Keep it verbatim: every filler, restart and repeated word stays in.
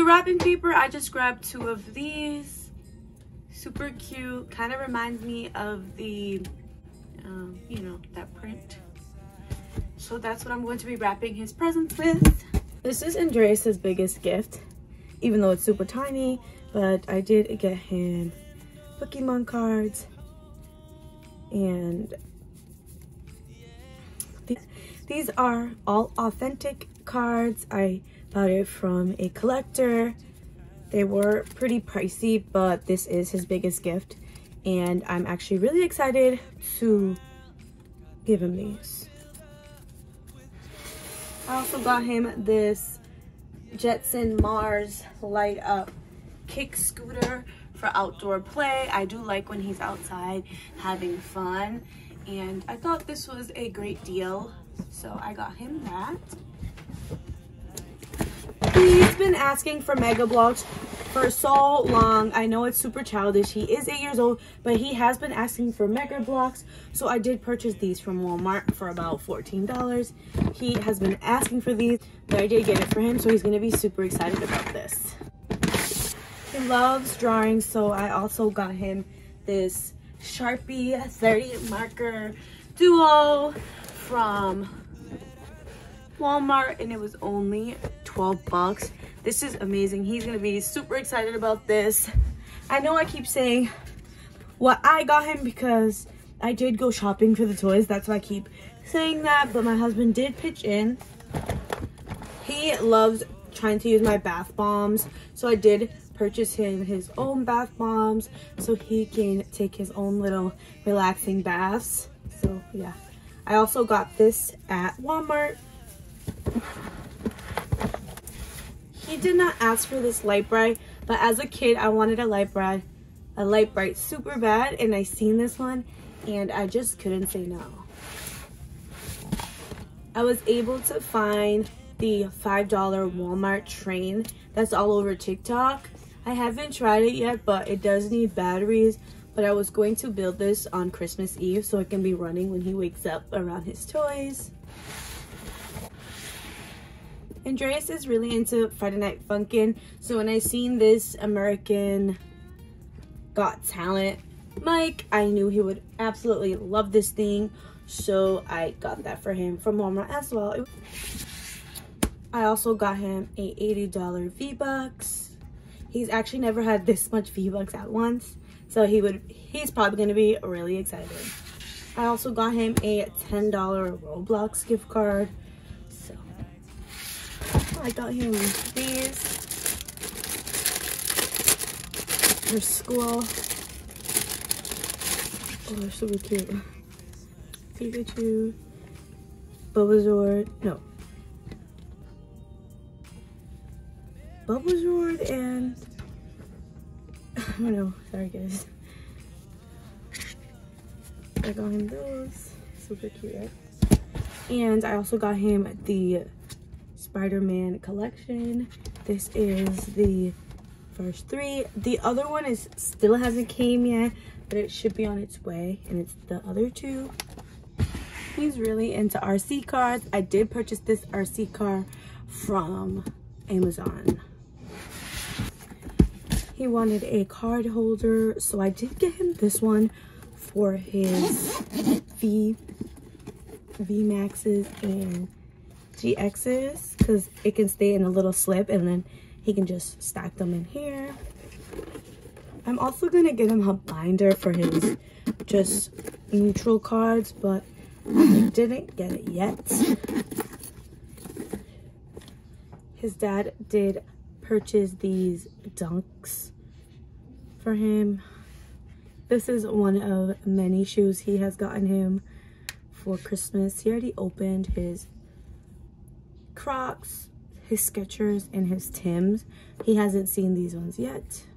wrapping paper, I just grabbed two of these. Super cute. Kind of reminds me of the, um, you know, that print. So that's what I'm going to be wrapping his presents with. This is Andreas's biggest gift, even though it's super tiny, but I did get him Pokemon cards, and these, these are all authentic cards. I bought it from a collector. They were pretty pricey, but this is his biggest gift, and I'm actually really excited to give him these. I also got him this Jetson Mars light up kick scooter for outdoor play. I do like when he's outside having fun, and I thought this was a great deal, so I got him that. He's been asking for Mega Bloks for so long. I know it's super childish. He is eight years old, but he has been asking for Mega Bloks, so I did purchase these from Walmart for about fourteen dollars. He has been asking for these, but I did get it for him, so he's going to be super excited about this. He loves drawing, so I also got him this Sharpie thirty marker duo from Walmart, and it was only twelve bucks. This is amazing. He's gonna be super excited about this. I know I keep saying what I got him because I did go shopping for the toys. That's why I keep saying that, but my husband did pitch in. He loves trying to use my bath bombs, so I did purchase him his own bath bombs so he can take his own little relaxing baths. So yeah, I also got this at Walmart. He did not ask for this Lite-Brite, but as a kid I wanted a Lite-Brite a Lite-Brite super bad, and I seen this one and I just couldn't say no. I was able to find the five dollar Walmart train that's all over TikTok. I haven't tried it yet, but it does need batteries, but I was going to build this on Christmas Eve so it can be running when he wakes up around his toys. Andreas is really into Friday Night Funkin', so when I seen this American Got Talent mic, I knew he would absolutely love this thing, so I got that for him from Walmart as well. I also got him a eighty dollar V-Bucks. He's actually never had this much V-Bucks at once, so he would he's probably going to be really excited. I also got him a ten dollar Roblox gift card. So I got him these for school. Oh, they're super cute. Pikachu, Bulbasaur, no. Bulbasaur and I don't know, sorry guys. I got him those, super cute, right? And I also got him the Spider-Man collection. This is the first three. The other one is still hasn't came yet, but it should be on its way, and it's the other two. He's really into R C cars. I did purchase this R C car from Amazon. He wanted a card holder, so I did get him this one for his V, V Maxes and G Xs, because it can stay in a little slip and then he can just stack them in here. I'm also gonna get him a binder for his just neutral cards, but I didn't get it yet. His dad did purchase these Dunks for him. This is one of many shoes he has gotten him for Christmas. He already opened his Crocs, his Skechers, and his Tims. He hasn't seen these ones yet.